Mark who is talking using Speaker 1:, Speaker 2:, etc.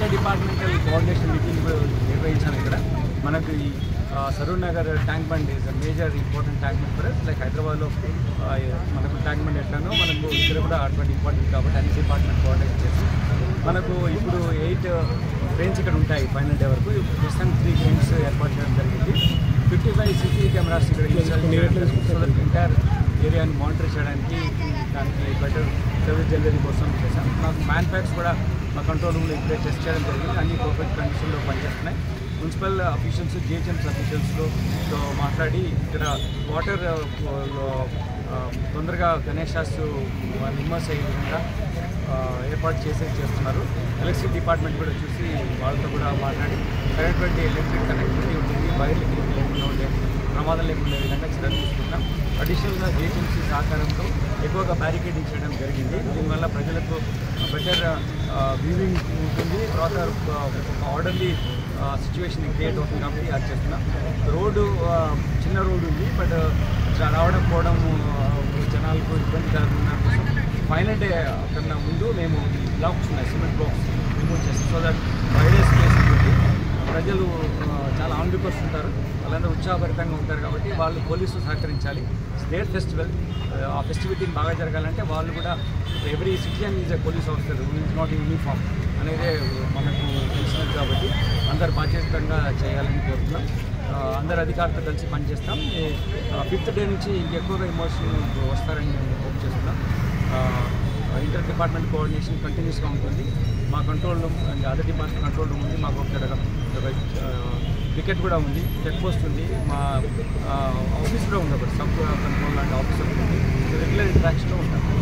Speaker 1: Inter departmental coordination meeting నిర్వహించాను ఇక్కడ. మనకు ఈ Saroor Nagar tank bund is major important tank bund for like హైదరాబాద్లో మనకు ట్యాంక్ బండ్ ఎట్లానో మనకు ఇక్కడ కూడా అటువంటి ఇంపార్టెంట్ కాబట్టి అన్ని డిపార్ట్మెంట్ కోఆర్డినేట్ చేసి మనకు ఇప్పుడు 8 ట్రైన్స్ ఇక్కడ ఉంటాయి ఫైనల్ డే వరకు. ప్రస్తుతం 3 ట్రైన్స్ ఏర్పాటు చేయడం జరిగింది. 55 CCTV కెమెరాస్ ఇక్కడ ఇన్స్టాల్ చేయడం సో దట్ ఎంటైర్ ఏరియాని మానిటర్ చేయడానికి దానికి బెటర్ సర్వీస్ డెలివరీ కోసం చేశాం. మాకు మ్యాన్ ప్యాక్స్ కూడా మా కంట్రోల్ రూమ్లో ఇప్పుడే టెస్ట్ చేయడం జరిగింది. అన్ని పర్ఫెక్ట్ కండిషన్లో పనిచేస్తున్నాయి. మున్సిపల్ అఫీషియల్స్ జిహెచ్ఎంసీ అఫీషియల్స్తో మాట్లాడి ఇక్కడ వాటర్ తొందరగా గణేషాస్ ఇమ్మర్స్ అయ్యే విధంగా ఏర్పాటు చేస్తున్నారు. ఎలక్ట్రిసిటీ డిపార్ట్మెంట్ కూడా చూసి వాళ్ళతో కూడా మాట్లాడి కరెంట్ ఎలక్ట్రిక్ కనెక్టివిటీ ఉంటుంది, వైర్లు లేకుండా ఉండే ప్రమాదం లేకుండా విధంగా చర్యలు తీసుకుంటాం. అడిషనల్గా జిహెచ్ఎంసీ సహకారంతో ఎక్కువగా బ్యారికేడింగ్ చేయడం జరిగింది. దీనివల్ల ప్రజలకు బెటర్ వ్యూవింగ్ ఉంటుంది. తర్వాత ఒక ఆర్డర్లీ సిచ్యువేషన్ క్రియేట్ అవుతుంది కాబట్టి అది చేస్తున్నాం. రోడ్డు చిన్న రోడ్డు ఉంది, బట్ రావడం పోవడం జనాలకు ఇబ్బంది కలుగుతున్న కోసం ఫైనల్ డే కన్నా ముందు మేము బ్లాక్స్ ఉన్నాయి, సిమెంట్ బ్లాక్స్ రిమూవ్ చేస్తాం. సో దట్ వైడే స్పేస్ ఉంటుంది. ప్రజలు చాలా ఆన్బికర్స్ ఉంటారు, వాళ్ళందరూ ఉత్సాహభరితంగా ఉంటారు కాబట్టి వాళ్ళు పోలీసులు సహకరించాలి. స్టేట్ ఫెస్టివల్, ఆ ఫెస్టివిటీని బాగా జరగాలంటే వాళ్ళు కూడా every citizen is a police officer is not in uniform అనేది మనకు తెలిసినది కాబట్టి అందరు బాధ్యతంగా చేయాలని కోరుతున్నాం. అందరు అధికారులతో కలిసి పనిచేస్తాం. 5th డే నుంచి ఇంకెక్కువగా ఎమోషన్ వస్తారని మేము హోప్ చేస్తున్నాం. ఇంటర్ డిపార్ట్మెంట్ కోఆర్డినేషన్ కంటిన్యూస్గా ఉంటుంది. మా control room and other department control room ఉంది. మాకు ఒక వికెట్ కూడా ఉంది, చెక్ పోస్ట్ ఉంది, మా ఆఫీస్ కూడా ఉంది, ఒక సబ్ కంట్రోల్ అండ్ ఆఫీసర్ ఉంది. రెగ్యులర్ ఇంట్రాక్షన్లో ఉంటాం.